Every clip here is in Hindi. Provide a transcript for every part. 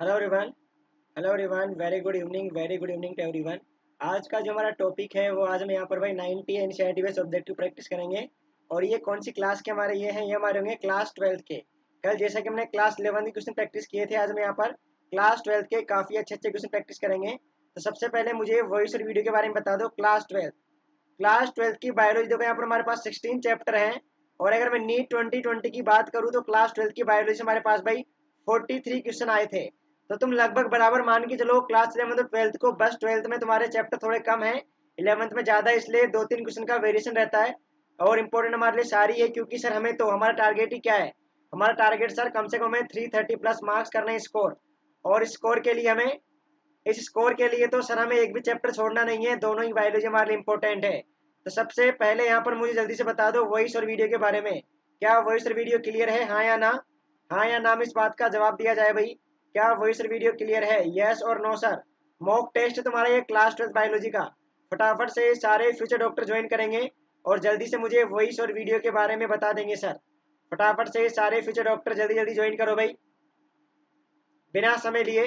Hello everyone. Hello everyone, very good evening to everyone. आज का जो हमारा टॉपिक है वो आज हम यहाँ पर भाई 90 एनसीईआरटी बेस्ड ऑब्जेक्टिव प्रैक्टिस करेंगे। और ये कौन सी क्लास के हमारे ये हमारे होंगे क्लास 12 के। कल जैसा कि हमने क्लास 11 के क्वेश्चन प्रैक्टिस किए थे, आज हम यहाँ पर क्लास 12 के काफ़ी अच्छे अच्छे क्वेश्चन प्रैक्टिस करेंगे। तो सबसे पहले मुझे वॉइस और वीडियो के बारे में बता दो। क्लास 12 की बायोलॉजी देखो, यहाँ पर हमारे पास 16 चैप्टर हैं। और अगर मैं नीट 2020 की बात करूँ तो क्लास 12 की बायोलॉजी से हमारे पास भाई 43 क्वेश्चन आए थे। तो तुम लगभग बराबर मान के चलो क्लास 11 और 12 को। बस 12th में तुम्हारे चैप्टर थोड़े कम है, 11th में ज़्यादा, इसलिए 2-3 क्वेश्चन का वेरिएशन रहता है। और इम्पोर्टेंट हमारे लिए सारी है, क्योंकि सर हमें तो हमारा टारगेट ही क्या है। हमारा टारगेट सर कम से कम हमें 330 प्लस मार्क्स करना है स्कोर। और स्कोर के लिए हमें इस स्कोर के लिए तो सर हमें एक भी चैप्टर छोड़ना नहीं है, दोनों ही बायोलॉजी हमारे लिए इंपॉर्टेंट है। तो सबसे पहले यहाँ पर मुझे जल्दी से बता दो वॉइस और वीडियो के बारे में। क्या वॉइस और वीडियो क्लियर है, हाँ या ना? हाँ या ना में इस बात का जवाब दिया जाए भाई। क्या वॉइस और वीडियो क्लियर है, यस और नो सर? मॉक टेस्ट तुम्हारा ये क्लास 12 बायोलॉजी का। फटाफट से सारे फ्यूचर डॉक्टर ज्वाइन करेंगे और जल्दी से मुझे वॉइस और वीडियो के बारे में बता देंगे सर। फटाफट से सारे फ्यूचर डॉक्टर जल्दी जल्दी ज्वाइन करो भाई, बिना समय लिए।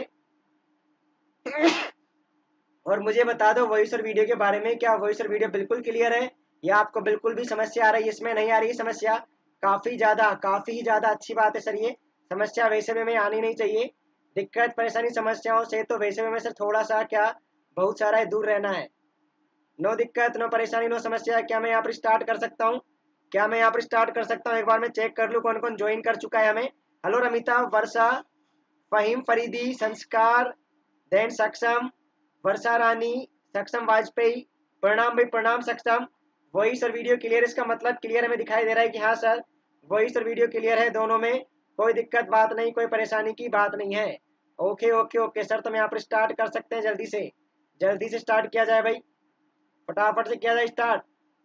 और मुझे बता दो वॉइस और वीडियो के बारे में, क्या वॉइस और वीडियो बिल्कुल क्लियर है या आपको बिल्कुल भी समस्या आ रही है? इसमें नहीं आ रही समस्या? काफ़ी ही ज़्यादा अच्छी बात है सर। ये समस्या वैसे में हमें आनी नहीं चाहिए। दिक्कत परेशानी समस्याओं से तो वैसे में सर थोड़ा सा क्या बहुत सारा है, दूर रहना है। नो दिक्कत, नो परेशानी, नो समस्या। क्या मैं यहाँ पर स्टार्ट कर सकता हूँ? क्या मैं यहाँ पर स्टार्ट कर सकता हूँ? एक बार मैं चेक कर लूँ कौन कौन ज्वाइन कर चुका है हमें। हेलो रमिता, वर्षा, फहीम फरीदी, संस्कार, देन सक्षम, वर्षा रानी, सक्षम वाजपेयी। प्रणाम भाई, प्रणाम सक्षम। वॉइस और वीडियो क्लियर, इसका मतलब क्लियर हमें दिखाई दे रहा है कि हाँ सर वॉइस और वीडियो क्लियर है दोनों में, कोई दिक्कत बात नहीं, कोई परेशानी की बात नहीं है। ओके ओके ओके सर, तो हम यहाँ पर स्टार्ट कर सकते हैं। जल्दी से स्टार्ट किया जाए भाई, फटाफट से किया जाए start.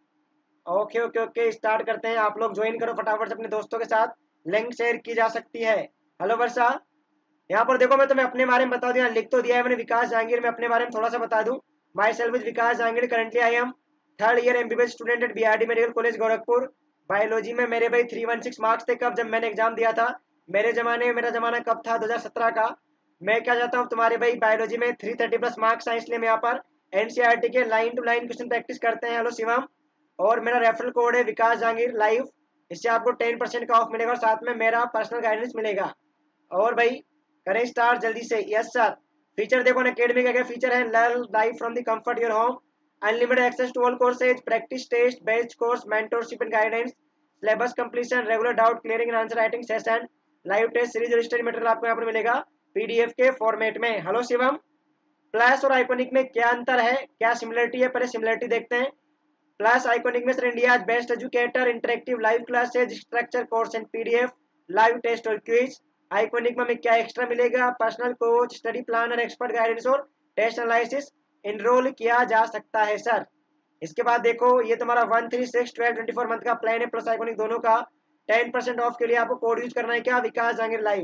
Okay okay okay, start करते हैं। आप लोग ज्वाइन करो फटाफट से अपने दोस्तों के साथ, लिंक शेयर की जा सकती है। हेलो वर्षा, यहाँ पर देखो मैं तुम्हें अपने बारे में बता दूं, यहाँ लिख तो दिया है मैंने विकास जहांगीर। मैं अपने बारे में थोड़ा सा बता दूं। Myself is Vikas Jahangir, currently I am third year MBBS student at BRD medical college Gorakhpur. Biology में मेरे भाई 316 मार्क्स थे कब, जब मैंने एग्जाम दिया था। मेरा जमाना कब था, 2017 का। मैं क्या चाहता हूँ तुम्हारे भाई बायोलॉजी में 330 प्लस मार्क्स आए, इसलिए मैं यहाँ पर एनसीईआरटी के line to line question practice करते हैं। हेलो शिवम, और मेरा रेफरल कोड है विकास जहांगीर लाइव। इससे आपको 10% का ऑफ मिलेगा और साथ में मेरा पर्सनल गाइडेंस मिलेगा। और भाई करें स्टार्ट जल्दी से। Yes sir. फीचर देखो ना, अकेडमी का क्या फीचर है, learn live from the comfort your home, unlimited access to all courses, practice test, based course, mentorship and guidance, syllabus completion, regular doubt clearing and answer writing session, live test series और स्टडी मटेरियल आपको यहाँ पर मिलेगा पीडीएफ के फॉर्मेट में। हेलो शिवम, प्लस और आइकॉनिक में क्या अंतर है, क्या सिमिलरिटी है, पहले सिमिलरिटी देखते हैं। प्लस आइकॉनिक में sir India best educator, interactive live classes, structure course and PDF, live test और क्विज। आइकॉनिक में हमें क्या एक्स्ट्रा मिलेगा, personal coach, study planner, expert guidance और टेस्ट एनालिसिस। इनरोल किया जा सकता है सर। इसके बाद देखो ये तुम्हारा 1, 3, 6, 12, 24 मंथ का प्लान है, प्लस आइकॉनिक दोनों का। 10% ऑफ के लिए आपको कोड यूज करना है, क्या, विकास जहांगीर लाइव।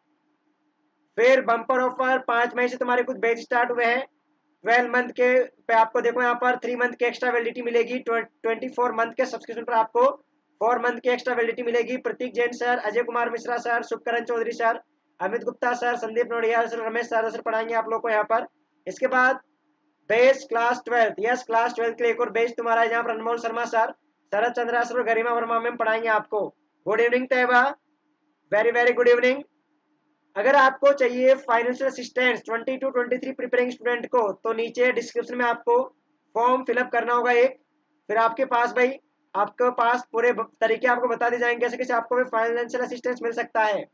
फिर बम्पर ऑफर 5 मई से तुम्हारे कुछ बैच स्टार्ट हुए हैं। 12 मंथ के पे आपको देखो यहाँ पर 3 मंथ की एक्स्ट्रा वैलिडिटी मिलेगी। 24 मंथ के सब्सक्रिप्शन पर आपको 4 मंथ की एक्स्ट्रा वैलिडिटी मिलेगी। Prateek Jain sir, Ajay Kumar Mishra sir, Shubhkaran Chaudhary sir, Amit Gupta sir, Sandeep Nodiyal sir, Ramesh sir पढ़ाएंगे आप लोग को यहाँ पर। इसके बाद बेस क्लास 12, यस क्लास 12 के लिए एक और बेस तुम्हारा है, जहाँ पर अनमोल शर्मा सर, शरद चंद्रा सर और गरिमा वर्मा मैम पढ़ाएंगे आपको। Good evening Taiyaba, very very good evening. अगर आपको चाहिए financial assistance 20 to 23 preparing student को, तो नीचे डिस्क्रिप्शन में आपको फॉर्म फिलअप करना होगा एक। फिर आपके पास भाई आपके पास पूरे तरीके आपको बता दिए जाएंगे कैसे कैसे आपको भी फाइनेंशियल असिस्टेंस मिल सकता है।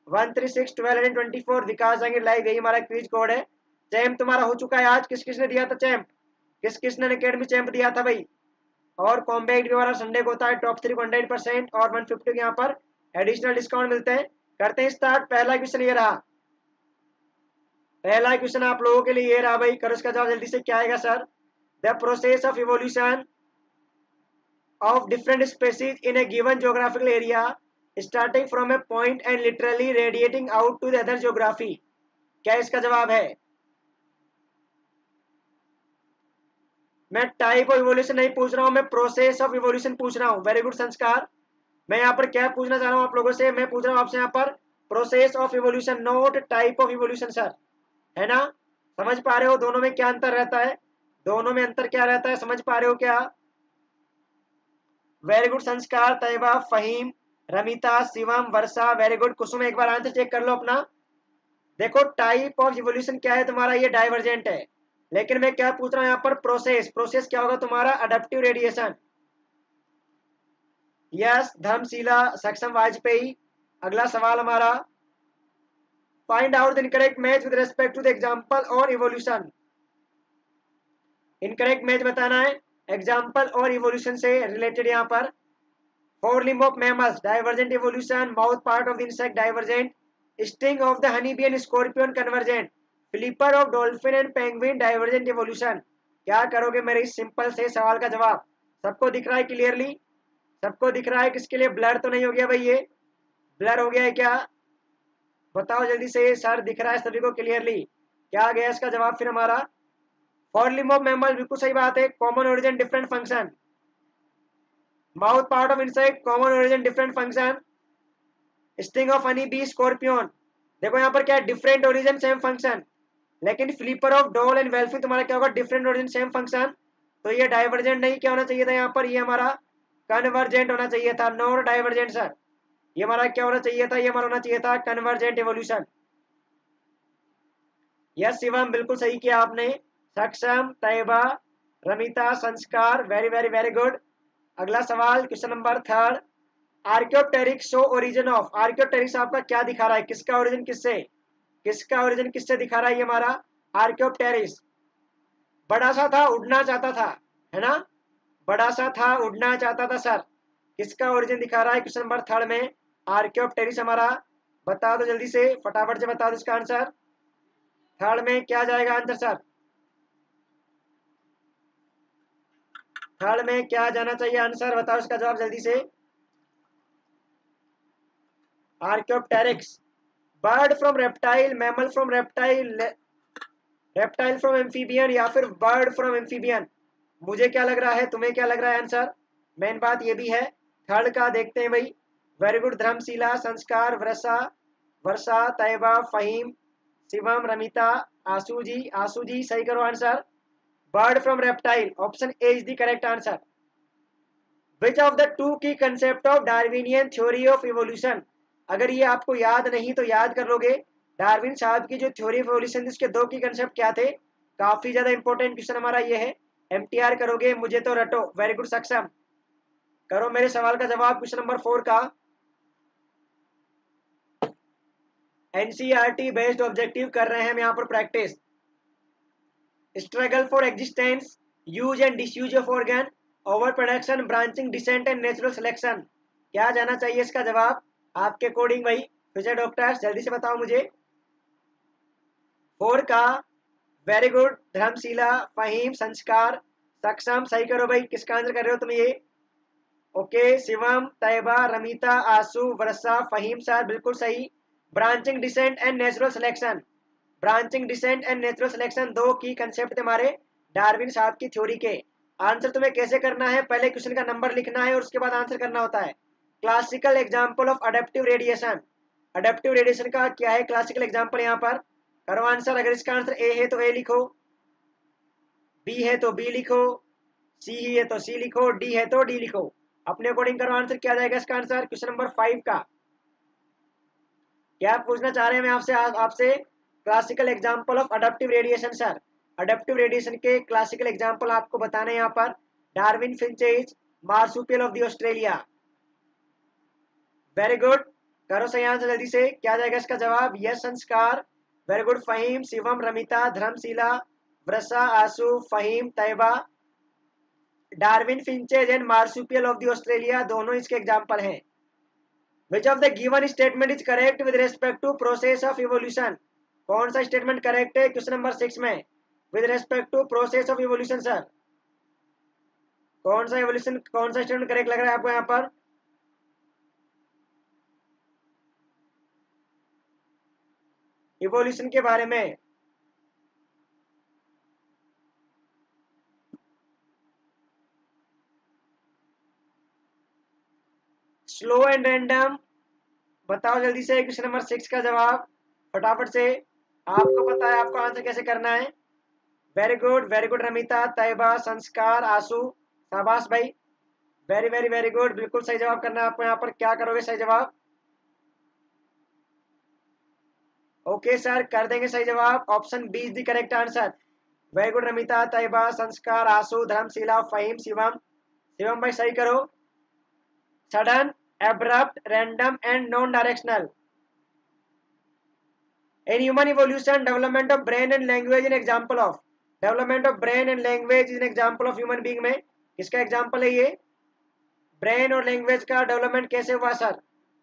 1361224 विकास जहांगीर लाइव, यही हमारा क्विज कोड है। चैम्प तुम्हारा हो चुका है आज, किस किसने दिया था चैम्प, किस किसने अकेडमी चैम्प दिया था भाई। और कॉम्बैक्ट भी हमारा संडे को होता है, टॉप 3 को 100% और 150 के यहाँ पर एडिशनल डिस्काउंट मिलते हैं। करते हैं स्टार्ट। पहला क्वेश्चन ये रहा, पहला क्वेश्चन आप लोगों के लिए ये रहा भाई, करो इसका जवाब जल्दी से। क्या आएगा sir? The process of evolution of different species in a given geographical area starting from a point and literally radiating out to the other geography। क्या इसका जवाब है? मैं टाइप ऑफ इवोल्यूशन नहीं पूछ रहा हूं, मैं प्रोसेस ऑफ इवोल्यूशन पूछ रहा हूं। वेरी गुड संस्कार। मैं यहाँ पर क्या पूछना चाह रहा हूं आप लोगों से, मैं पूछ रहा हूं आपसे यहाँ पर process of evolution, not type of evolution sir, है ना। समझ पा रहे हो दोनों में क्या अंतर रहता है, दोनों में अंतर क्या रहता है, समझ पा रहे हो क्या। Very good Sanskar, Taiyaba, Faheem, Ramita, Shivam, Varsha, very good. Kusum एक बार आंसर चेक कर लो अपना। देखो टाइप ऑफ इवोल्यूशन क्या है तुम्हारा, ये डाइवर्जेंट है, लेकिन मैं क्या पूछ रहा हूं यहाँ पर, प्रोसेस, प्रोसेस क्या होगा तुम्हारा, अडेप्टिव रेडिएशन। यस धर्मशीला, सक्षम, वाजपेयी। अगला सवाल हमारा, find out the incorrect match with respect to the example और इवोल्यूशन। इनकरेक्ट मैच बताना है एग्जांपल और इवोल्यूशन से रिलेटेड। यहाँ पर fore limb of mammals divergent evolution, mouth part of the insect divergent, sting of the honey bee and scorpion convergent, flipper of dolphin and penguin divergent evolution. क्या करोगे मेरे इस सिंपल से सवाल का जवाब, सबको दिख रहा है क्लियरली, सबको दिख रहा है, किसके लिए ब्लर तो नहीं हो गया भाई, ये ब्लर हो गया है क्या, बताओ जल्दी से, सर दिख रहा है सभी को क्लियरली, क्या आ गया इसका जवाब फिर हमारा, फोर लिम्ब ऑफ मैमल, बिल्कुल सही बात है, common origin different function, mouth part of insect common origin different function, sting of honey bee scorpion. देखो यहाँ पर क्या है, डिफरेंट ओरिजिन सेम फंक्शन, लेकिन flipper of doll and whale fin तुम्हारा क्या होगा, डिफरेंट ओरिजिन सेम फंक्शन, तो ये डाइवर्जेंट नहीं, क्या होना चाहिए था यहाँ पर, ये हमारा कन्वर्जेंट होना चाहिए था, नॉन डाइवर्जेंट सर, ये हमारा क्या होना चाहिए था, ये हमारा होना चाहिए था कन्वर्जेंट इवोल्यूशन। यस शिवम बिल्कुल सही किया आपने, सक्षम, तैयबा, रमिता, संस्कार, वेरी वेरी वेरी गुड। अगला सवाल question number third, archaeopteryx show origin of, archaeopteryx आपका क्या दिखा रहा है, किसका ओरिजिन किससे, किसका ओरिजिन किससे दिखा रहा है, ये हमारा आर्कियोप्टेरिक्स, बड़ा सा था उड़ना चाहता था, है ना, बड़ा सा था उड़ना चाहता था सर, किसका ओरिजिन दिखा रहा है क्वेश्चन नंबर थर्ड में, आर्कियोप्टेरिक्स हमारा, बता दो जल्दी से, फटाफट से बता दो इसका आंसर, थर्ड में क्या जाएगा आंसर सर, थर्ड में क्या जाना चाहिए आंसर, बताओ इसका जवाब जल्दी से। Archaeopteryx, bird from reptile, mammal from reptile, reptile from amphibian, या फिर बर्ड फ्रॉम एम्फीबियन, मुझे क्या लग रहा है, तुम्हें क्या लग रहा है आंसर, मेन बात ये भी है, थर्ड का देखते हैं भाई। वेरी गुड धर्मशीला, संस्कार, वर्षा, वर्षा, तैयबा, फहीम, शिवम, रमिता, आसू जी सही करो answer, bird from reptile, option A is the correct answer. Which of the two key concept of Darwinian theory of evolution, अगर ये आपको याद नहीं तो याद कर लोगे, डार्विन साहब की जो थ्योरी ऑफ इवोल्यूशन उसके दो की कंसेप्ट क्या थे, काफी ज्यादा इंपॉर्टेंट क्वेश्चन हमारा ये है, एमटीआर करोगे मुझे तो रटो, वेरी गुड सक्षम, करो मेरे सवाल का जवाब क्वेश्चन नंबर 4 का, एनसीईआरटी बेस्ड ऑब्जेक्टिव कर रहे हैं हम यहाँ पर practice, struggle for existence, use and disuse of organ, over production, branching, descent and natural selection, क्या जाना चाहिए इसका जवाब आपके अकॉर्डिंग भाई, फ्यूचर डॉक्टर्स जल्दी से बताओ मुझे। 4 का, वेरी गुड धर्मशीला, फहीम, संस्कार, सक्षम सही करो भाई, किसका आंसर कर रहे हो तुम ये, ओके शिवम, तैयबा, रमिता, आसू, वर्षा, फहीम सर बिल्कुल सही, branching, descent and natural selection, branching, descent and natural selection दो की कंसेप्ट हमारे डार्विन साहब की थ्योरी के। आंसर तुम्हें कैसे करना है, पहले क्वेश्चन का नंबर लिखना है और उसके बाद आंसर करना होता है। Classical example of adaptive radiation, adaptive radiation का क्या है क्लासिकल एग्जांपल, यहाँ पर करो आंसर, अगर इसका आंसर ए है तो ए लिखो, बी है तो बी लिखो, सी है तो सी लिखो, डी है तो डी लिखो, अपने अकॉर्डिंग करो आंसर, क्या जाएगा इसका आंसर क्वेश्चन नंबर 5 का, क्या पूछना चाह रहे हैं मैं आपसे, आपसे classical example of adaptive radiation sir, adaptive radiation के क्लासिकल एग्जांपल आपको बताने यहाँ पर, Darwin finches, marsupial of the Australia, very good, करो सही आंसर जल्दी से, क्या जाएगा इसका जवाब, yes Sanskar, very good Faheem, Shivam, Ramita, Dharmshila, Varsha, Asu, Faheem, Taiyaba, Darwin finches and marsupial of the Australia, दोनों इसके एग्जांपल हैं। Which of the given statement is correct with respect to process of evolution, कौन सा स्टेटमेंट करेक्ट है क्वेश्चन नंबर 6 में, with respect to process of evolution sir, कौन सा इवोल्यूशन, कौन सा स्टेटमेंट करेक्ट लग रहा है आपको यहाँ पर, इवोल्यूशन के बारे में, स्लो एंड रैंडम, बताओ जल्दी से क्वेश्चन नंबर 6 का जवाब फटाफट से। आपको पता है आपको आंसर कैसे करना है। वेरी गुड रमिता, तैयबा, संस्कार, आंसू, शाबाश भाई, वेरी वेरी वेरी गुड। बिल्कुल सही जवाब करना है आपको। यहाँ पर क्या करोगे सही जवाब? ओके सर, कर देंगे सही जवाब। Option B is the correct answer. Very good Ramita, Taiyaba, Sanskar, Aansu, Dharmshila, Faheem, Shivam. Shivam भाई सही करो। Sudden, abrupt, random and non directional. In human evolution, development of brain and language an example of। development of brain and language is an example of human being में किसका एग्जाम्पल है ये? ब्रेन और लैंग्वेज का डेवलपमेंट कैसे हुआ सर?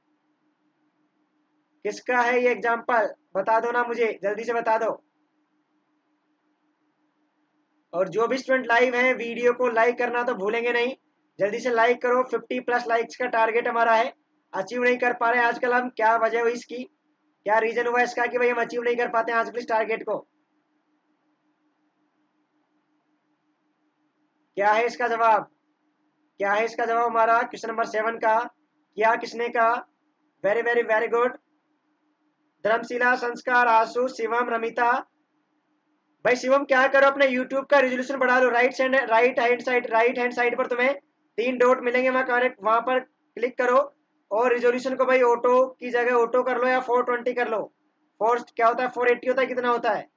किसका है ये एग्जाम्पल? बता दो ना मुझे, जल्दी से बता दो। और जो भी स्टूडेंट लाइव है वीडियो को लाइक करना तो भूलेंगे नहीं, जल्दी से लाइक करो। 50+ लाइक्स का टारगेट हमारा है, अचीव नहीं कर पा रहे हैं आजकल हम। क्या वजह हुई इसकी, क्या रीजन हुआ इसका कि भाई हम अचीव नहीं कर पाते हैं आजकल इस टारगेट को? क्या है इसका जवाब? क्या है इसका जवाब हमारा क्वेश्चन नंबर 7 का? क्या किसने कहा? Very very very good. Dharmshila, Sanskar, Aansu, Shivam, Ramita. भाई शिवम क्या करो, अपने यूट्यूब का रेजोल्यूशन बढ़ा लो। राइट हैंड साइड पर तुम्हें 3 डॉट मिलेंगे, वहां पर क्लिक करो और रेजोल्यूशन को भाई ऑटो की जगह ऑटो कर लो या 420 कर लो। फोर क्या होता है, 480 होता है, कितना होता है?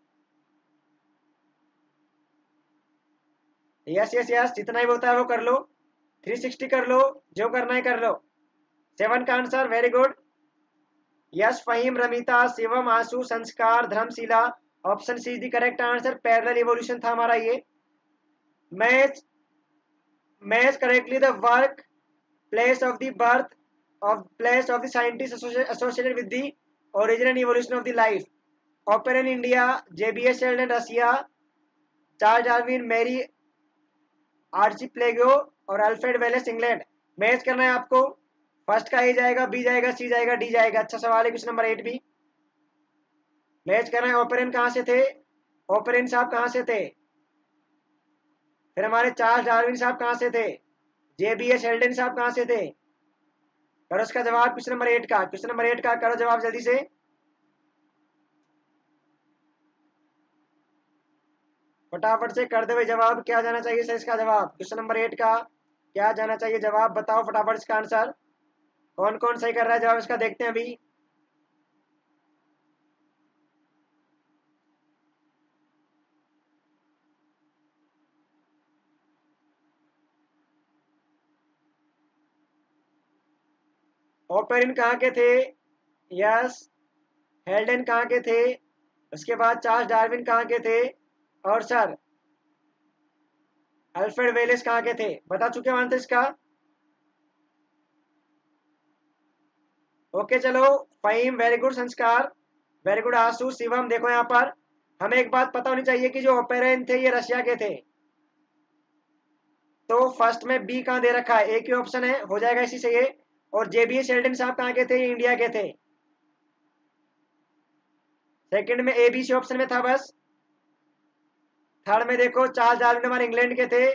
यस यस यस, जितना ही होता है वो कर लो। 360 कर लो, जो करना है कर लो। 7 का answer, very good. Yes Faheem, Ramita, Shivam, Aansu, Sanskar, Dharmshila. Option C is the correct answer. Parallel evolution था हमारा ये। Match match correctly the work place of the birth of place of the scientist associated with the origin and evolution of the life। Oper in India, JBS Sheldon Russia, Charles Darwin, Mary archipelago और अल्फ्रेड वेलेस इंग्लैंड। मैच करना है आपको। फर्स्ट का ए जाएगा, बी जाएगा, सी जाएगा, डी जाएगा। अच्छा सवाल है क्वेश्चन नंबर 8 भी। मैच करना है। ओपेरन कहाँ से थे? ओपेरन साहब कहाँ से थे? फिर हमारे चार्ल्स डार्विन साहब कहाँ से थे? जेबीएस हेल्डन साहब कहाँ से थे? करो इसका जवाब क्वेश्चन नंबर 8 का। क्वेश्चन नंबर 8 का करो जवाब जल्दी से। फटाफट से कर दे भाई जवाब। क्या जाना चाहिए सर इसका जवाब? क्वेश्चन नंबर 8 का क्या जाना चाहिए जवाब? बताओ फटाफट इसका आंसर। कौन कौन सही कर रहा है जवाब इसका, देखते हैं अभी। ओपेरिन कहाँ के थे? यस। हेल्डन कहाँ के थे? उसके बाद चार्ल्स डार्विन कहाँ के थे? और सर अल्फ्रेड वेलेस कहाँ के थे? बता चुके हो आंसर इसका। ओके चलो। Faheem very good, Sanskar very good, Aansu, Shivam. देखो यहाँ पर हमें एक बात पता होनी चाहिए कि जो ओपेरिन थे ये रशिया के थे। तो फर्स्ट में बी कहाँ दे रखा है? एक ही ऑप्शन है, हो जाएगा इसी से ये। और जेबीए शेल्डन साहब कहाँ के थे? ये इंडिया के थे। सेकंड में ए बी सी ऑप्शन में था बस। थर्ड में देखो चार्ल्स डार्विन हमारे इंग्लैंड के थे।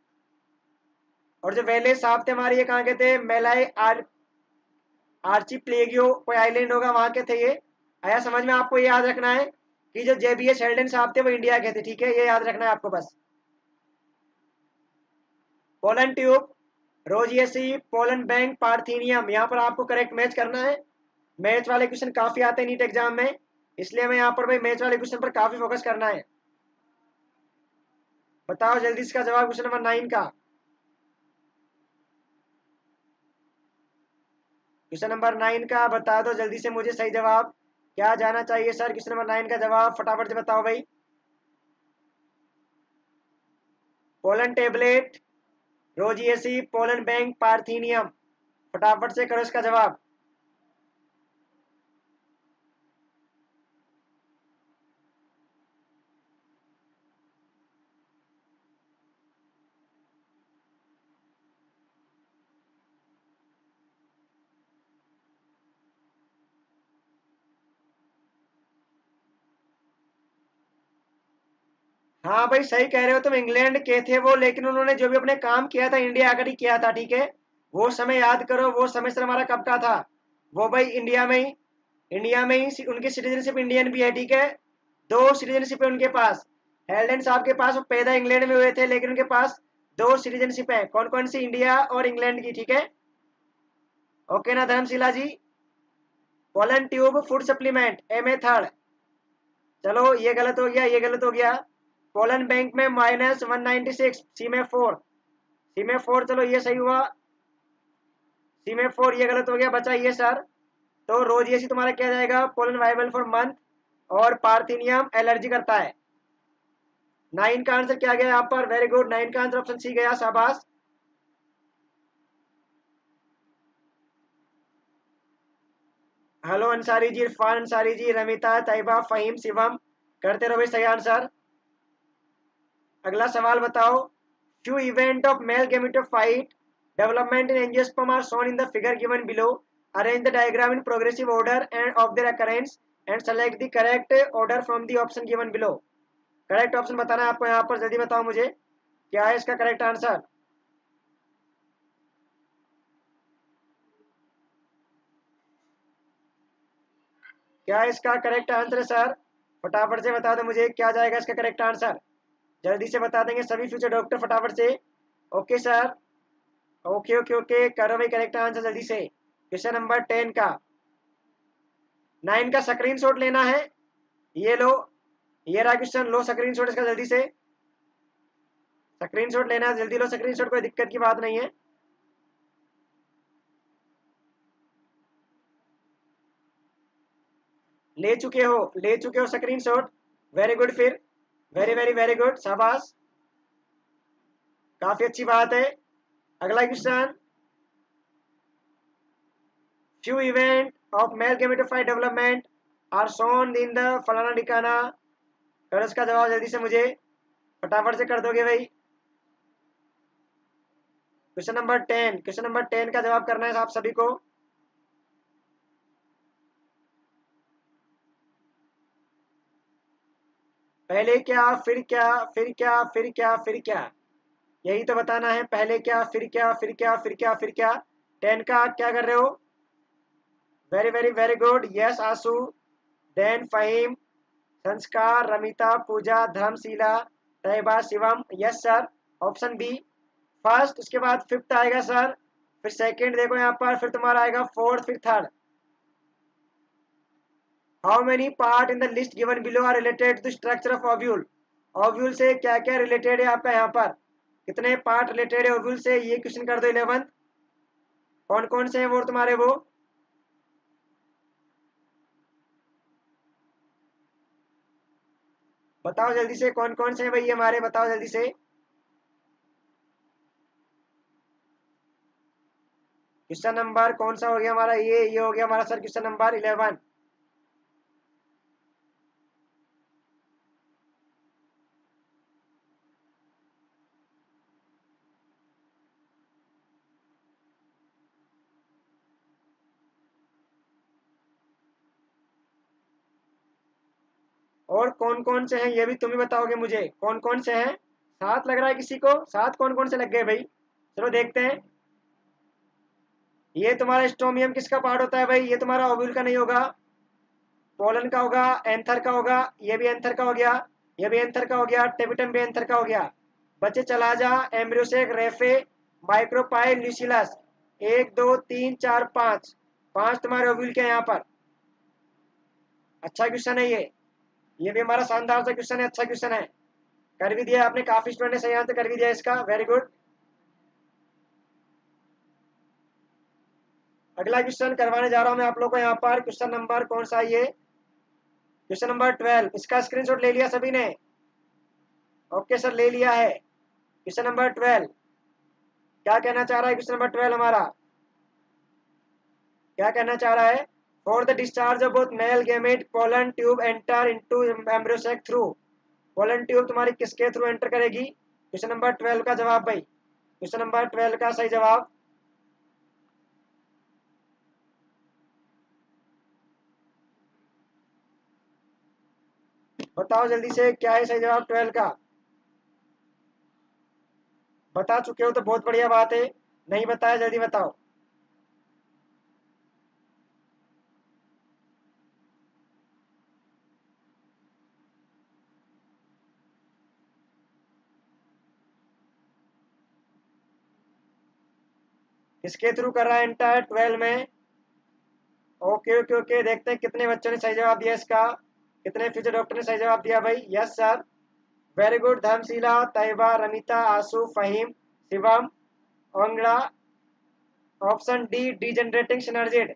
और जो वेले साहब थे हमारे ये कहाँ के थे? मेलाई आर्ची प्लेगियो कोई आइलैंड होगा वहां के थे ये। आया समझ में? आपको ये याद रखना है कि जो जेबीए शेल्डन साहब थे वो इंडिया के थे। ठीक है, ये याद रखना है आपको बस। Pollen tube, rosaceae, pollen bank, parthenium. यहाँ पर आपको करेक्ट मैच करना है। मैच वाले क्वेश्चन काफी आते हैं नीट एग्जाम में, इसलिए हमें यहाँ पर भाई मैच वाले क्वेश्चन पर काफी फोकस करना है। बताओ जल्दी इसका जवाब क्वेश्चन नंबर 9 का। क्वेश्चन नंबर 9 का बता दो जल्दी से मुझे सही जवाब। क्या जाना चाहिए सर क्वेश्चन नंबर 9 का जवाब? फटाफट से बताओ भाई। Pollen tablet, rosaceae, pollen bank, parthenium. फटाफट से करो इसका जवाब। हाँ भाई सही कह रहे हो तुम, इंग्लैंड के थे वो, लेकिन उन्होंने जो भी अपने काम किया था इंडिया आकर ही किया था। ठीक है, वो समय याद करो, वो समय सर हमारा कब का था? वो भाई इंडिया में ही उनकी सिटीजनशिप इंडियन भी है, ठीक है। 2 सिटीजनशिप है उनके पास। हेल्डेन साहब के पास, वो पैदा इंग्लैंड में हुए थे, लेकिन उनके पास 2 सिटीजनशिप है। कौन कौन सी? इंडिया और इंग्लैंड की, ठीक है। ओके ना Dharmshila ji? Pollen tube food supplement MA third. चलो ये गलत हो गया, ये गलत हो गया। पोलन बैंक में -196, सी में 4, सी में 4, चलो ये सही हुआ। सी में 4 ये गलत हो गया, बचा ये सर। तो रोजिएसी तुम्हारा क्या जाएगा? पोलन वाइबल फॉर मंथ, और पार्थिनियम एलर्जी करता है। 9 का आंसर क्या गया यहाँ पर? वेरी गुड, 9 का आंसर ऑप्शन सी गया, शाबाश। हेलो अंसारी जी, इरफान अंसारी जी, रमिता, तैयबा, फहीम, शिवम, करते रहो भाई सही आंसर। अगला सवाल बताओ। Few event of male gametophyte development in angiosperm are shown in the figure given below. Arrange the diagram in progressive order and of their occurrence and select the correct order from the option given below. Correct option बताना है आपको यहाँ पर, जल्दी बताओ मुझे क्या है इसका करेक्ट आंसर। क्या इसका करेक्ट आंसर है सर? फटाफट से बता दो मुझे, क्या जाएगा इसका करेक्ट आंसर? जल्दी से बता देंगे सभी फ्यूचर डॉक्टर फटाफट से। Okay sir, okay okay okay, करो भाई करेक्ट आंसर जल्दी से। क्वेश्चन नंबर 10 का, 9 का स्क्रीनशॉट लेना है। ये लो, ये रहा क्वेश्चन, लो स्क्रीनशॉट इसका जल्दी से। स्क्रीनशॉट लेना है, जल्दी लो स्क्रीनशॉट, कोई दिक्कत की बात नहीं है। ले चुके हो स्क्रीनशॉट। वेरी गुड, फिर वेरी वेरी वेरी गुड, शाबाश, काफी अच्छी बात है। अगला question. Few event of male gametophyte development are shown in the फलाना ठिकाना। करो इसका जवाब जल्दी से मुझे, फटाफट से कर दोगे भाई। क्वेश्चन नंबर 10, क्वेश्चन नंबर 10 का जवाब करना है आप सभी को। पहले क्या फिर क्या, फिर क्या फिर क्या फिर क्या, यही तो बताना है। पहले क्या फिर क्या फिर क्या फिर क्या फिर क्या। 10 का क्या कर रहे हो? Very very very good, yes Aansu, then Faheem, Sanskar, Ramita, Pooja, Dharmshila, Taiyaba, Shivam, yes sir, option B first. उसके बाद फिफ्थ आएगा सर, फिर सेकंड देखो यहाँ पर, फिर तुम्हारा आएगा फोर्थ, फिर third. How many part in the list given below are related to structure of ovule. Ovule से क्या क्या रिलेटेड है आपका यहाँ पर, कितने पार्ट रिलेटेड है ओव्यूल से, ये क्वेश्चन कर दो 11। कौन कौन से हैं वो तुम्हारे वो? बताओ जल्दी से, कौन कौन से हैं भाई हमारे, बताओ जल्दी से। क्वेश्चन नंबर कौन सा हो गया हमारा? ये हो गया हमारा सर क्वेश्चन नंबर 11। और कौन कौन से हैं ये भी तुम ही बताओगे मुझे, कौन कौन से हैं। 7 लग रहा है किसी को, 7 कौन कौन से लग गए भाई? चलो देखते हैं। ये तुम्हारा स्टोमियम किसका पार्ट होता है भाई? ये तुम्हारा ओव्यूल का नहीं होगा, पोलन का होगा, एंथर का होगा। ये भी एंथर का हो गया, ये भी एंथर का हो गया, टेबिटम भी एंथर का हो गया। बच्चे chalaza, embryo sac, raphe, micropyle, nucellus. 1 2 3 4 5, 5 तुम्हारे ओव्यूल के हैं यहाँ पर। अच्छा क्वेश्चन है ये भी हमारा शानदार सा क्वेश्चन है, अच्छा क्वेश्चन है। कर भी दिया आपने, काफी स्टूडेंट ने सही आंसर कर भी दिया इसका, वेरी गुड। अगला क्वेश्चन करवाने जा रहा हूं मैं आप लोग को यहाँ पर। क्वेश्चन नंबर कौन सा है ये? Question number 12। इसका स्क्रीनशॉट ले लिया सभी ने? ओके सर, ले लिया है। क्वेश्चन नंबर 12 क्या कहना चाह रहा है? क्वेश्चन नंबर 12 हमारा क्या कहना चाह रहा है? For the discharge of both male gamete pollen tube enter into embryo sac through. Pollen tube तुम्हारी किसके थ्रू एंटर करेगी? क्वेश्चन नंबर 12 का जवाब भाई, क्वेश्चन नंबर 12 का सही जवाब। बताओ जल्दी से क्या है सही जवाब 12 का? बता चुके हो तो बहुत बढ़िया बात है, नहीं बताया जल्दी बताओ। किसके थ्रू कर रहा है इंटर 12 में? ओके ओके ओके, देखते हैं कितने बच्चों ने सही जवाब दिया इसका, कितने फ्यूचर डॉक्टर ने सही जवाब दिया भाई। Yes sir, very good. Dharmshila, Taiyaba, Ramita, Asu, Faheem, Shivam, Ongra. Option D, degenerating synergid.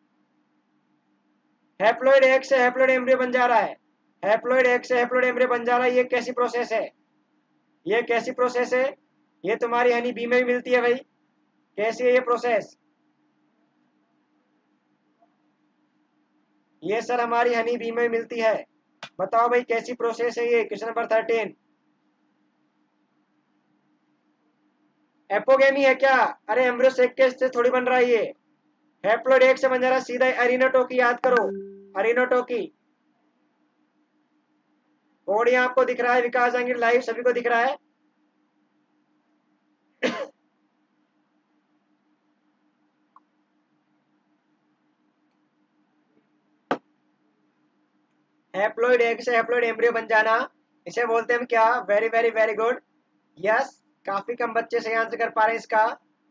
Haploid egg से हैप्लॉइड एम्ब्रियो बन जा रहा है, हैप्लॉइड एग से हैप्लॉइड एम्ब्रियो बन जा रहा है। ये कैसी प्रोसेस है, ये कैसी प्रोसेस है? ये तुम्हारी हनी बी में भी मिलती है भाई। कैसी है ये प्रोसेस? ये सर हमारी हनी बी में मिलती है। बताओ भाई कैसी प्रोसेस है ये? Question number 13। एपोगेमी है क्या? अरे एम्ब्रियो सेक के से थोड़ी बन रहा है ये, हैप्लॉइड एग से बन जा रहा है सीधा। एरिनोटोकी याद करो, एरिनोटोकी। कोड यहाँ आपको दिख रहा है, विकास जहांगीर लाइव सभी को दिख रहा है। हैप्लॉइड एग से हैप्लॉइड एम्ब्रियो बन जाना, इसे बोलते हैं हम क्या? Very very very good. Yes, काफी कम बच्चे सही आंसर कर पा रहे हैं इसका।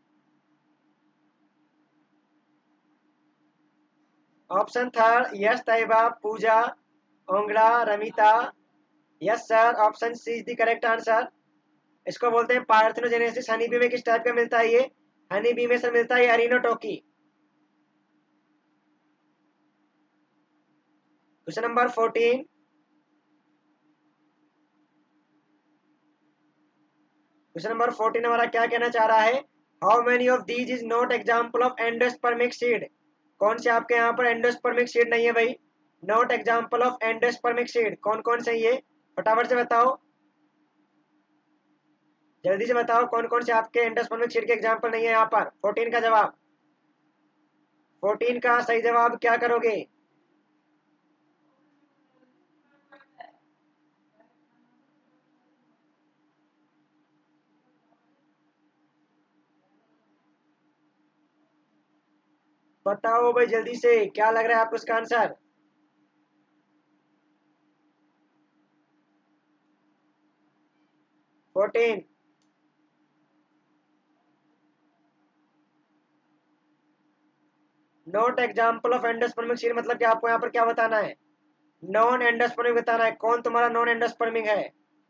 Option third, yes Taiyaba, Pooja, Ongra, Ramita. Yes sir, option C is the correct answer. इसको बोलते हैं पार्थेनोजेनेसिस। हनी बी में किस टाइप का मिलता है ये? हनी बी में सर मिलता है arrhenotoky. Question number 14। Question number 14 हमारा क्या कहना चाह रहा है? How many of these is not example of endospermic seed? कौन से आपके यहाँ पर एंडोस्पर्मिक सीड नहीं है भाई? Not example of endospermic seed कौन कौन से ये? फटाफट से बताओ, जल्दी से बताओ कौन कौन से आपके एंडोस्पर्मिक सीड के एग्जाम्पल नहीं है यहाँ पर। 14 का जवाब, 14 का सही जवाब क्या करोगे? बताओ भाई जल्दी से, क्या लग रहा है आपको इसका answer? Fourteen. Not example of endospermic seed मतलब कि आपको यहाँ पर क्या बताना है? नॉन एंडोस्पर्मिक बताना है। कौन तुम्हारा नॉन एंडोस्पर्मिक है?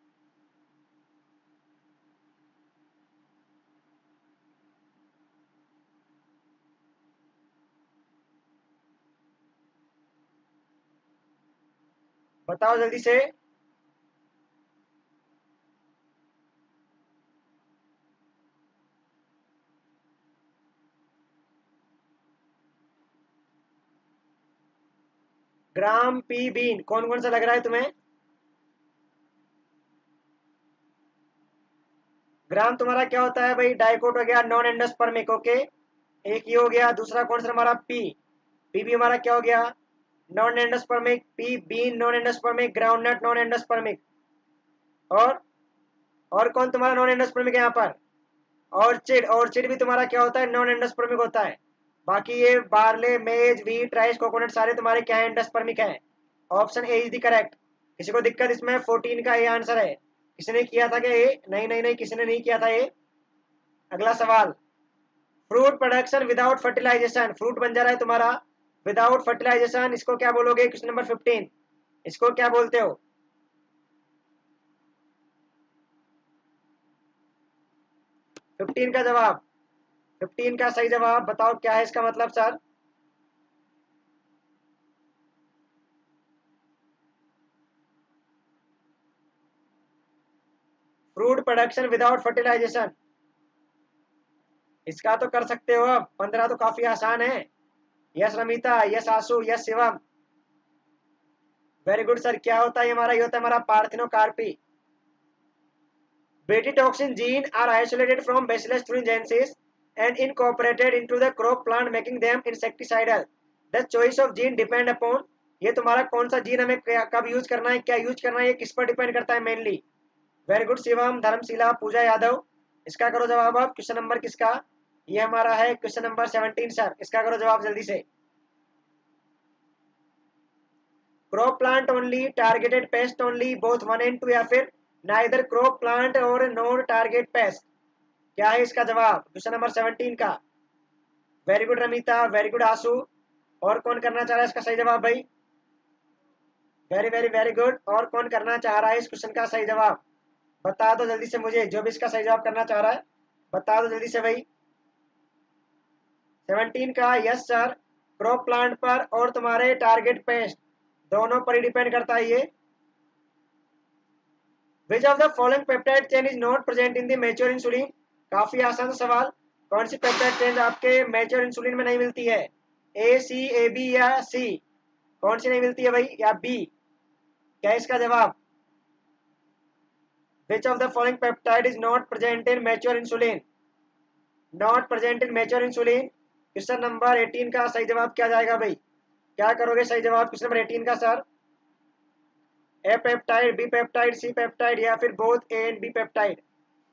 बताओ जल्दी से। ग्राम पी बीन कौन कौन सा लग रहा है तुम्हें? ग्राम तुम्हारा क्या होता है भाई? डाइकोट हो गया, नॉन एंडोस्पर्मिक। ओके, एक ही हो गया। दूसरा कौन सा हमारा? पी, पी भी हमारा क्या हो गया? Non endospermic. Pea bean non endospermic, groundnut non endospermic. और और कौन तुम्हारा नॉन एंडोस्पर्मिक है यहाँ पर? ऑर्चिड, ऑर्चिड भी तुम्हारा क्या होता है? नॉन एंडोस्पर्मिक होता है। बाकी ये बार्ले, मेज, व्हीट, राइस, कोकोनट सारे तुम्हारे क्या है? एंडोस्पर्मिक है। Option A is the correct. किसी को दिक्कत इसमें? 14 का ये आंसर है। किसी ने किया था क्या ये? नहीं नहीं नहीं, किसी ने नहीं किया था ये। अगला सवाल, fruit production without fertilization, fruit बन जा रहा है तुम्हारा विदाउट फर्टिलाइजेशन, इसको क्या बोलोगे? क्वेश्चन नंबर 15, इसको क्या बोलते हो? 15 का जवाब, 15 का सही जवाब बताओ क्या है इसका मतलब sir? Fruit production without fertilization, इसका तो कर सकते हो अब, 15 तो काफी आसान है। Yes Ramita, yes Ashu, yes Shivam, very good sir. क्या होता है हमारा? ये होता है हमारा parthenocarpy. Betitoxin gene are isolated from Bacillus thuringiensis and incorporated into the crop plant, making them insecticidal. The choice of gene depend upon, ये तुम्हारा कौन सा जीन हमें कब यूज करना है, क्या यूज करना है, ये किस पर डिपेंड करता है mainly. Very good Shivam, Dharmshila, Pooja Yadav, इसका करो जवाब अब। क्वेश्चन नंबर किसका? ये हमारा है क्वेश्चन नंबर 17 सर, इसका करो जवाब जल्दी से। Crop plant only, targeted pest only, both 1 and 2, या फिर नाइदर क्रॉप प्लांट और नॉन टारगेट पेस्ट? क्या है इसका जवाब क्वेश्चन नंबर 17 का? Very good Ramita, very good Ashu. और कौन करना चाह रहा है इसका सही जवाब भाई? Very very very good. और कौन करना चाह रहा है इस क्वेश्चन का सही जवाब? बता दो जल्दी से मुझे, जो भी इसका सही जवाब करना चाह रहा है बता दो जल्दी से भाई। 17 का, यस सर। क्रॉप प्लांट पर और तुम्हारे टारगेट पेस्ट दोनों पर ही डिपेंड करता है ये। Which of the following peptide chain is not present in the mature insulin? काफी आसान सवाल। कौन सी पेप्टाइड चेन आपके मैच्योर इंसुलिन में नहीं मिलती है? ए, सी, ए, बी या सी? कौन सी नहीं मिलती है भाई? या बी? क्या है इसका जवाब? Which of the following peptide is not present in mature insulin? Not present in mature insulin. Question number 18 का सही जवाब क्या जाएगा भाई? क्या करोगे सही जवाब क्वेश्चन नंबर 18 का sir? A peptide, B peptide, C peptide या फिर both A and B peptide?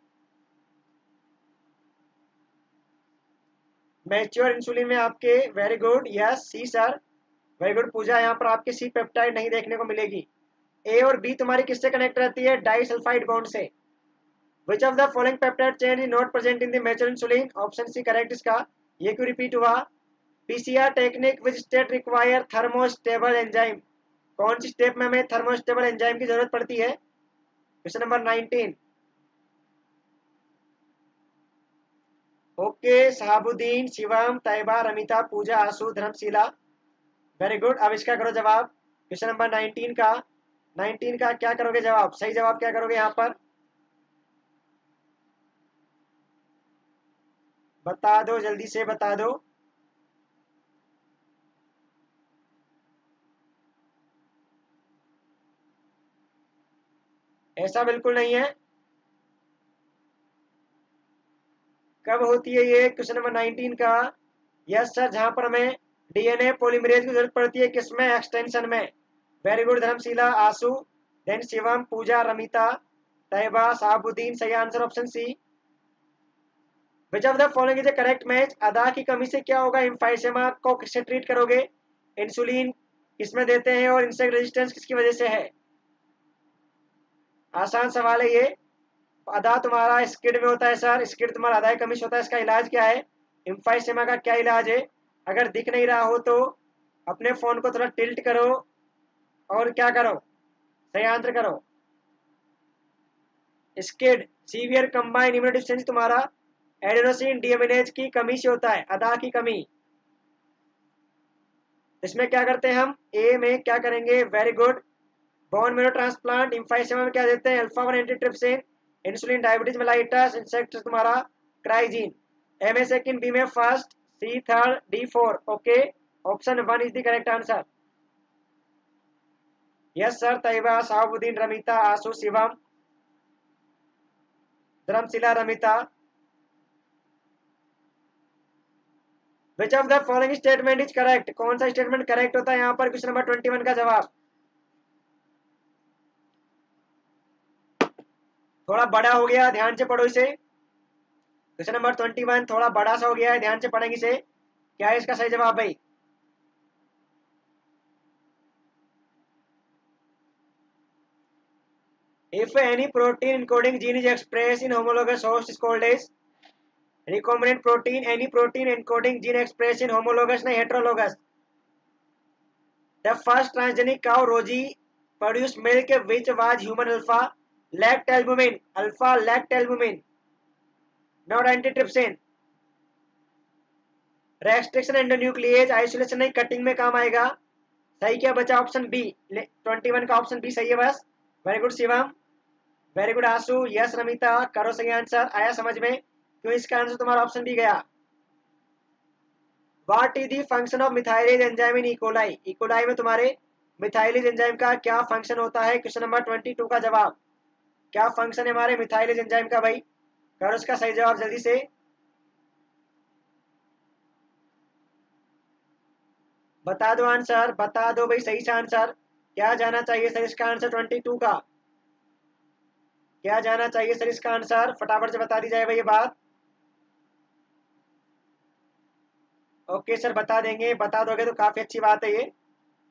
Mature insulin में आपके, very good, yes C sir. Very good Pooja, यहाँ पर आपके सी पेप्टाइड नहीं देखने को मिलेगी। ए और बी तुम्हारी किससे कनेक्ट रहती है? डाइसल्फाइड बॉन्ड से। Which of the following peptide chain is not present in the mature insulin? Option C correct इसका। ये क्यों रिपीट हुआ? PCR technique which state require thermostable enzyme? कौन सी स्टेप में हमें थर्मोस्टेबल एंजाइम की जरूरत पड़ती है? Question number 19। Okay, Shahabuddin, Shivam, Taiyaba, Ramita, Pooja, Ashu, Dharmshila, very good. अब इसका करो जवाब क्वेश्चन नंबर 19 का। 19 का क्या करोगे जवाब? सही जवाब क्या करोगे यहाँ पर? बता दो जल्दी से, बता दो। ऐसा बिल्कुल नहीं है। कब होती है ये? क्वेश्चन नंबर 19 का। यस सर, जहां पर हमें डीएनए पॉलीमरेज की जरूरत पड़ती है, किसमें? एक्सटेंशन में। Very good Dharmshila, Ashu, then Shivam, Pooja, Ramita, Taiyaba, Shahabuddin, सही answer option C. Which of the following is a correct match? अदा की कमी से क्या होगा? एम्फाइसेमा को किससे ट्रीट करोगे? इंसुलिन किसमें देते हैं और इंसेक्ट रेजिस्टेंस किसकी वजह से है? आसान सवाल है ये। अदा तुम्हारा स्किड में होता है सर, स्किड तुम्हारा अदा कमी से होता है। इसका इलाज क्या है? एम्फाइसेमा का क्या इलाज है? अगर दिख नहीं रहा हो तो अपने फोन को थोड़ा टिल्ट करो और क्या करो, सही आंसर करो। स्किड सीवियर कंबाइन इम्यूनोडेफिशिएंसी तुम्हारा एडेनोसिन डीएमिनेज की कमी से होता है, अदा की कमी। इसमें क्या करते हैं हम? ए में क्या करेंगे? Very good, bone marrow transplant. Emphysema में क्या देते हैं? Alpha 1 antitrypsin, insulin, diabetes mellitus, insect तुम्हारा क्राइजीन। ए में सेकंड, बी में first, C third, D four. Okay, option 1 is the correct answer. Yes sir, Taiyaba, Shahabuddin, Ramita, Ashu, Shivam, Dharmshila, Ramita. Which of the following statement is correct? कौन सा स्टेटमेंट करेक्ट होता है यहाँ पर? क्वेश्चन नंबर 21 का जवाब। थोड़ा बड़ा हो गया, ध्यान से पढ़ो इसे। क्वेश्चन नंबर 21 थोड़ा बड़ा सा हो गया है, ध्यान से पढ़ेंगे इसे। क्या है इसका सही जवाब भाई? If any protein encoding gene is expressed in homologous host is called as recombinant protein. Any protein encoding gene expressed in homologous नहीं heterologous. The first transgenic cow Rosie produced milk which was human alpha lactalbumin. Alpha lactalbumin, not antitrypsin. Restriction endonuclease isolation नहीं, कटिंग में काम आएगा। सही क्या बचा? Option B. 21 का ऑप्शन बी सही है बस। Very good Shivam, very good Ashu, yes Ramita, करो सही आंसर। आया समझ में क्यों इसका आंसर तुम्हारा ऑप्शन बी गया? What is the function of methylase enzyme in E coli? E coli में तुम्हारे मिथाइलेज एंजाइम का क्या फंक्शन होता है? क्वेश्चन नंबर 22 का जवाब। क्या फंक्शन है हमारे मिथाइलेज एंजाइम का भाई? करो उसका सही जवाब जल्दी से। बता दो आंसर, बता दो भाई सही से आंसर। क्या जाना चाहिए सर इसका आंसर 22 का? क्या जाना चाहिए सर इसका आंसर? फटाफट से बता दी जाए भाई ये बात। ओके सर, बता देंगे, बता दोगे तो काफी अच्छी बात है ये,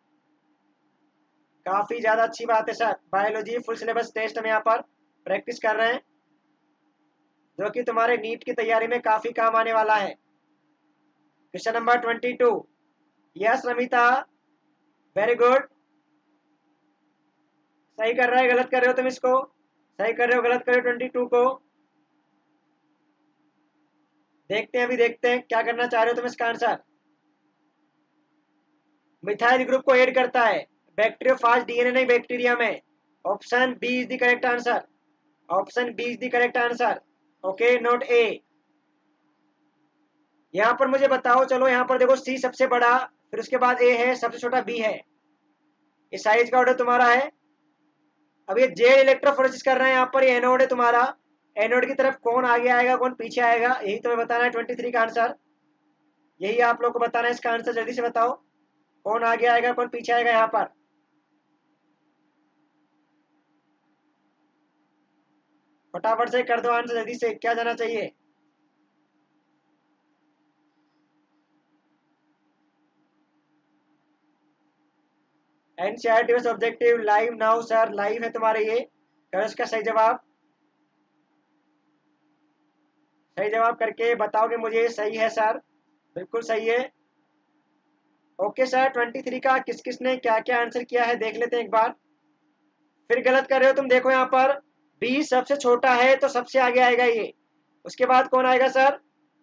काफी ज्यादा अच्छी बात है sir. Biology full syllabus test हम यहाँ पर प्रैक्टिस कर रहे हैं, जो कि तुम्हारे नीट की तैयारी में काफी काम आने वाला है। Question number 22। Yes Ramita, very good. सही कर रहा है, गलत कर रहे हो तुम इसको, सही कर रहे हो, गलत कर रहे हो 22 को। देखते हैं, अभी देखते हैं क्या करना चाह रहे हो तुम इसका आंसर। मिथाइल ग्रुप को ऐड करता है बैक्टीरियोफाज डीएनए, नहीं बैक्टीरिया में। Option B is the correct answer, option B is the correct answer. Okay, note A. यहाँ पर मुझे बताओ, चलो यहाँ पर देखो, सी सबसे बड़ा, फिर उसके बाद ए है, सबसे छोटा बी है। ये साइज का ऑर्डर तुम्हारा है। अब ये जेड इलेक्ट्रोफोरेसिस कर रहे हैं, यहाँ पर ये एनोड है तुम्हारा। एनोड की तरफ कौन आगे आएगा कौन पीछे आएगा, यही तुम्हें बताना है 23 का आंसर। यही आप लोग को बताना है इसका आंसर, जल्दी से बताओ कौन आगे आएगा कौन पीछे आएगा यहाँ पर। फटाफट से कर दो आंसर जल्दी से, क्या जाना चाहिए। एनसीईआरटी बस objective live now sir, live है तुम्हारे ये। करो इसका सही जवाब, सही जवाब करके बताओगे मुझे सही है सर, बिल्कुल सही है। ओके सर, 23 का किस किस ने क्या क्या आंसर किया है देख लेते हैं एक बार। फिर गलत कर रहे हो तुम, देखो यहाँ पर बी सबसे छोटा है तो सबसे आगे आएगा ये। उसके बाद कौन आएगा सर,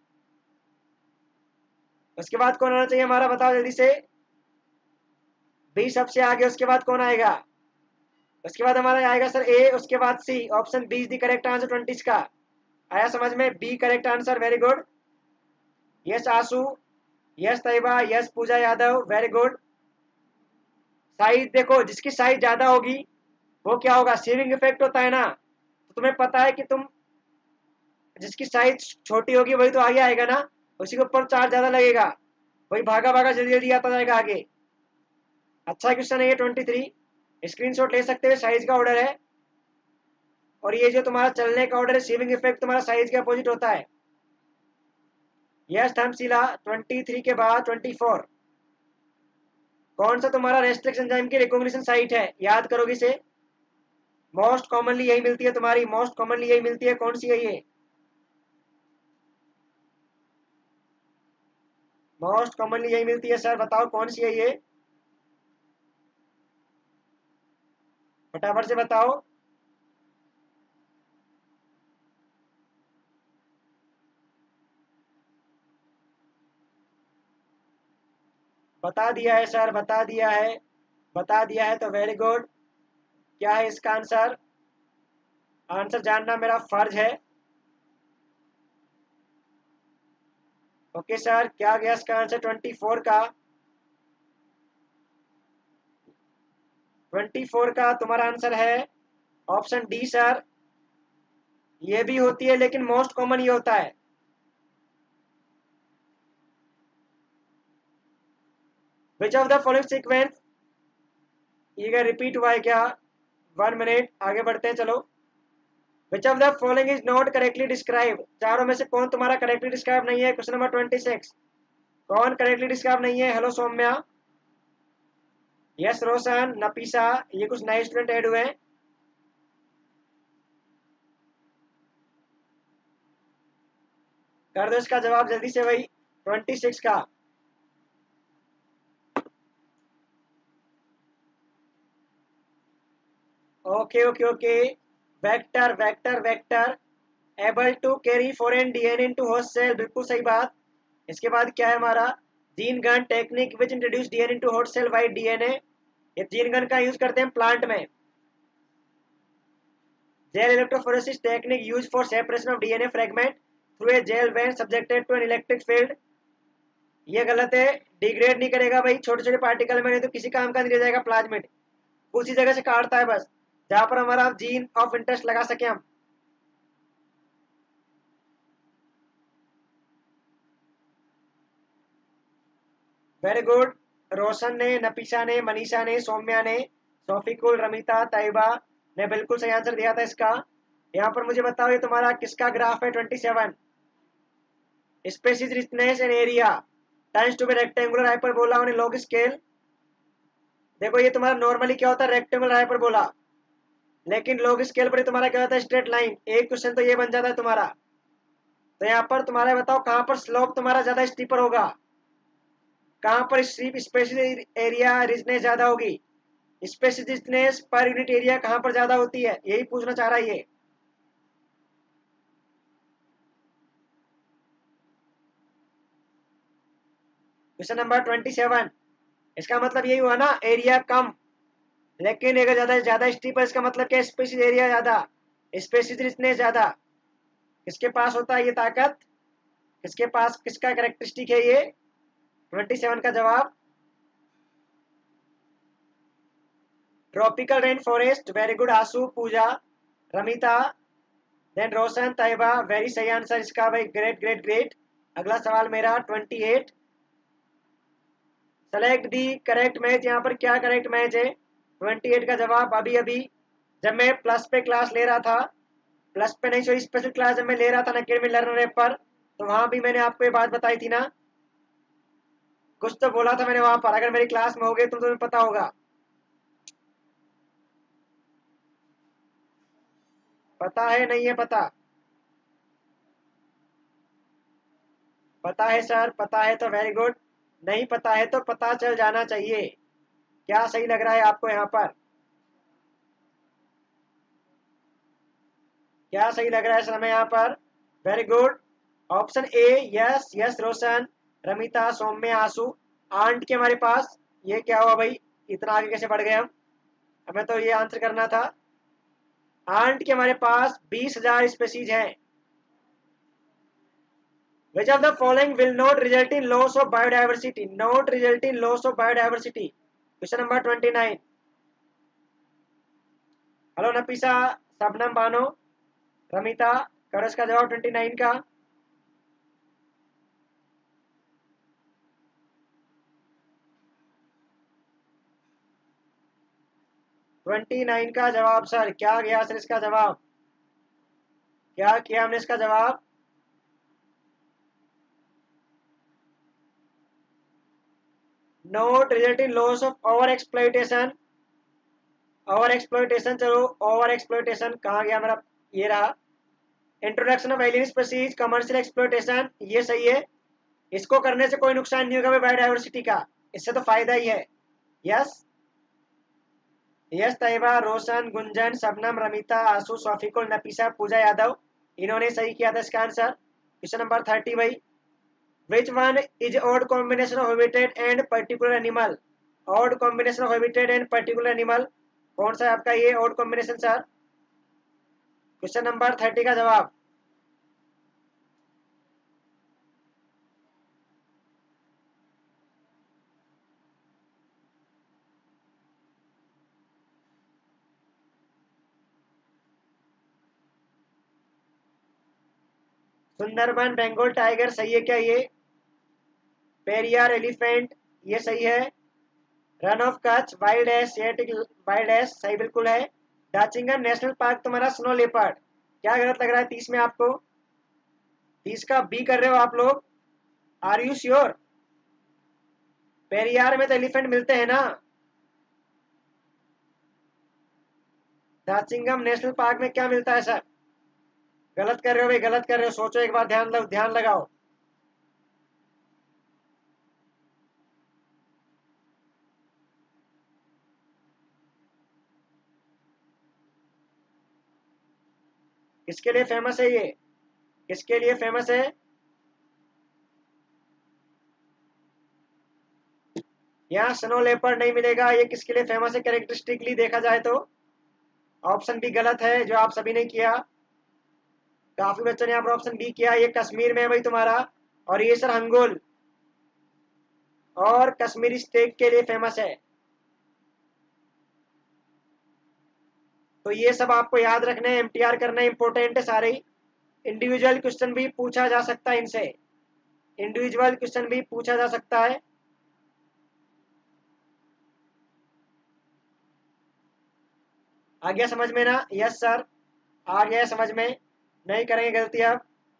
उसके बाद कौन आना चाहिए हमारा, बताओ जल्दी से। बी सबसे आगे, उसके बाद कौन आएगा, उसके बाद हमारा आएगा सर ए, उसके बाद C. Option B is the correct answer 20 का। आया समझ में, B correct answer, very good. Yes Ashu, yes Taiyaba, yes Pooja Yadav, very good. Size देखो, जिसकी साइज ज्यादा होगी वो क्या होगा, सीविंग इफेक्ट होता है ना। तो तुम्हें पता है कि तुम, जिसकी साइज छोटी होगी वही तो आगे आएगा ना, उसी के ऊपर चार्ज ज्यादा लगेगा, वही भागा भागा जल्दी जल्दी आता जाएगा आगे। अच्छा क्वेश्चन है ये 23, स्क्रीनशॉट ले सकते हैं, साइज का ऑर्डर है। और ये जो तुम्हारा चलने का ऑर्डर है, सीविंग इफेक्ट तुम्हारा साइज के अपोजिट होता है। यस थमशीला, 23 के बाद 24। कौन सा तुम्हारा रेस्ट्रिक्स एंजाइम की रिकॉग्निशन साइट है, याद करोगे इसे। मोस्ट कॉमनली यही मिलती है तुम्हारी, मोस्ट कॉमनली यही मिलती है, कौन सी है ये। मोस्ट कॉमनली यही मिलती है सर, बताओ कौन सी है ये, फटाफट से बताओ। बता दिया है सर, बता दिया है, बता दिया है तो वेरी गुड। क्या है इसका आंसर, आंसर जानना मेरा फर्ज है। ओके सर, क्या गया इसका आंसर 24 का। 24 का तुम्हारा आंसर है ऑप्शन डी सर। ये भी होती है लेकिन मोस्ट कॉमन ये होता है। Which of the following sequence, ये रिपीट हुआ है क्या, 1 मिनट आगे बढ़ते हैं चलो। Which of the following is not correctly describe, चारों में से कौन तुम्हारा करेक्टली डिस्क्राइब नहीं है, क्वेश्चन नंबर 26। कौन करेक्टली डिस्क्राइब नहीं है, हेलो सौम्या, यस रोशन, नफीसा, ये कुछ नए स्टूडेंट ऐड हुए हैं। कर दो इसका जवाब जल्दी से भाई, 26 का। Okay okay okay, vector vector vector able to carry foreign DNA into host cell, बिल्कुल सही बात। इसके बाद क्या है हमारा, gene gun technique which introduce DNA into host cell by DNA, ये जीन गन का यूज करते हैं प्लांट में। Gel electrophoresis technique use for separation of DNA fragment through a gel when subjected to an electric field, ये गलत है। डिग्रेड नहीं करेगा भाई, छोटे छोटे पार्टिकल में, नहीं तो किसी काम का नहीं रह जाएगा प्लाज्मिड, उसी जगह से काटता है बस जहां पर हमारा जीन ऑफ इंटरेस्ट लगा सके हम। वेरी गुड, रोशन ने, नफीसा ने, मनीषा ने, सौम्या ने, सोफिकुल, रमिता, तैयबा ने बिल्कुल सही आंसर दिया था इसका। यहाँ पर मुझे बताओ ये तुम्हारा किसका ग्राफ है 27। Species richness and area times to be rectangular hyperbola on a log scale. देखो ये तुम्हारा नॉर्मली क्या होता है, रेक्टेंगुलर हाइपरबोला, लेकिन लॉग स्केल पर तुम्हारा क्या होता है, स्ट्रेट लाइन। एक क्वेश्चन तो ये बन जाता है तुम्हारा। तो यहाँ पर तुम्हारा बताओ कहाँ पर स्लोप तुम्हारा ज्यादा स्टीपर होगा, कहाँ पर स्पेसिफिक एरिया रिचनेस ज्यादा होगी, स्पेसिफिक रिचनेस पर यूनिट एरिया कहाँ पर ज्यादा होती है, यही पूछना चाह रहा है ये। क्वेश्चन नंबर 27, इसका मतलब यही हुआ ना, एरिया कम लेकिन अगर ज्यादा ज्यादा स्टीप है, इसका मतलब क्या, स्पेसिफिक एरिया ज्यादा, स्पेसिफिक रिचनेस ज्यादा। किसके पास होता है ये ताकत, किसके पास, किसका कैरेक्टरिस्टिक है ये? 27 का जवाब tropical rain forest. Very good Ashu, Pooja, Ramita, then Roshan, Taiyaba, very सही आंसर इसका भाई, ग्रेट ग्रेट ग्रेट। अगला सवाल मेरा 28, सेलेक्ट दी करेक्ट मैच। यहाँ पर क्या करेक्ट मैच है? 28 का जवाब अभी अभी जब मैं प्लस पे क्लास ले रहा था, प्लस पे नहीं सॉरी स्पेशल क्लास जब मैं ले रहा था ना अकेडमी लर्नर ऐप पर, तो वहां भी मैंने आपको ये बात बताई थी ना, कुछ तो बोला था मैंने वहां पर, अगर मेरी क्लास में हो गए तो तुम्हें पता होगा। पता है नहीं है पता? पता है सर, पता है तो वेरी गुड, नहीं पता है तो पता चल जाना चाहिए। क्या सही लग रहा है आपको यहाँ पर, क्या सही लग रहा है सर हमें यहाँ पर? Very good, option A, yes yes Roshan, Ramita, Saumya, Ashu. Ant के हमारे पास ये क्या हुआ भाई, इतना आगे कैसे बढ़ गए हम, हमें तो ये आंसर करना था। आंट के हमारे पास 20,000 स्पेसीज हैं। Which of the following will not result in loss of biodiversity? Not result in loss of biodiversity. Question number 29. Hello Nafisa, Shabnam Bano, Ramita, करो इसका जवाब 29 का। 29 का जवाब सर क्या गया सर, इसका जवाब क्या किया हमने इसका जवाब? Note result in loss of over exploitation. Over exploitation, चलो ओवर एक्सप्लॉइटेशन कहाँ गया मेरा, ये रहा। Introduction of alien species, commercial exploitation, ये सही है। इसको करने से कोई नुकसान नहीं होगा बायोडाइवर्सिटी का, इससे तो फायदा ही है। यस यस, तैयबा, रोशन, गुंजन, शबनम, रमिता, आशु, शौफिकुल, नफीसा, पूजा यादव, इन्होंने सही किया था इसका आंसर। क्वेश्चन नंबर 30 भाई, which one is odd combination of habitat and particular animal? Odd combination of habitat and particular animal, कौन सा है आपका ये odd combination sir? Question number 30 का जवाब सुंदरबन बंगाल टाइगर सही है क्या ये? पेरियार एलिफेंट ये सही है। Rann of Kutch, wild ass, Asiatic wild ass सही बिल्कुल है। डाचिंगम नेशनल पार्क तुम्हारा स्नो लेपर्ड, क्या गलत लग रहा है 30 में आपको? 30 का बी कर रहे हो आप लोग, आर यू श्योर? पेरियार में तो एलिफेंट मिलते हैं ना, डाचिंगम नेशनल पार्क में क्या मिलता है सर? गलत कर रहे हो भाई, गलत कर रहे हो, सोचो एक बार, ध्यान लगाओ। किसके लिए फेमस है ये, किसके लिए फेमस है? यहाँ स्नो लेपर्ड नहीं मिलेगा, ये किसके लिए फेमस है कैरेक्टरिस्टिकली देखा जाए तो? ऑप्शन बी गलत है जो आप सभी ने किया, काफी बच्चों ने यहाँ पर ऑप्शन बी किया, ये कश्मीर में है भाई तुम्हारा, और ये सर हंगोल और कश्मीरी स्टेक के लिए फेमस है। तो ये सब आपको याद रखना है, एमटीआर करना इंपॉर्टेंट है सारे। इंडिविजुअल क्वेश्चन भी पूछा जा सकता है इनसे, इंडिविजुअल क्वेश्चन भी पूछा जा सकता है। आ गया समझ में ना? यस सर, आ गया समझ में, नहीं करेंगे गलती अब।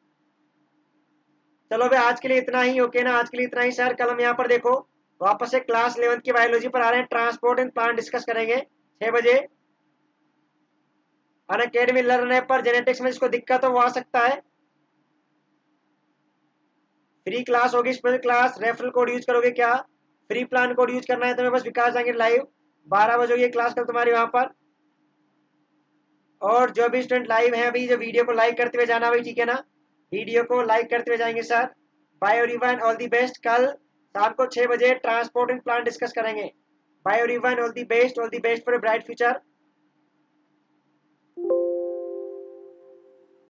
चलो भाई आज के लिए इतना ही, ओके ना, आज के लिए इतना ही सर। कल हम यहाँ पर देखो वापस से क्लास 11 की बायोलॉजी पर आ रहे हैं, ट्रांसपोर्ट एंड प्लांट डिस्कस करेंगे 6 बजे। अनअकैडमी लर्न ऐप पर जेनेटिक्स में जिसको दिक्कत हो वो आ सकता है, फ्री क्लास होगी, special class, referral code use करोगे क्या? फ्री प्लान कोड यूज करना है तुम्हें, बस विकास जहांगीर लाइव 12 बजे होगी क्लास कल तुम्हारी वहां पर। और जो भी स्टूडेंट लाइव हैं अभी, जो वीडियो को लाइक करते हुए जाना भाई, ठीक है ना, वीडियो को लाइक करते हुए जाएंगे sir. Bye everyone, all the best. कल शाम को 6 बजे ट्रांसपोर्टिंग प्लान डिस्कस करेंगे। Bye everyone, all the best, all the best for bright future.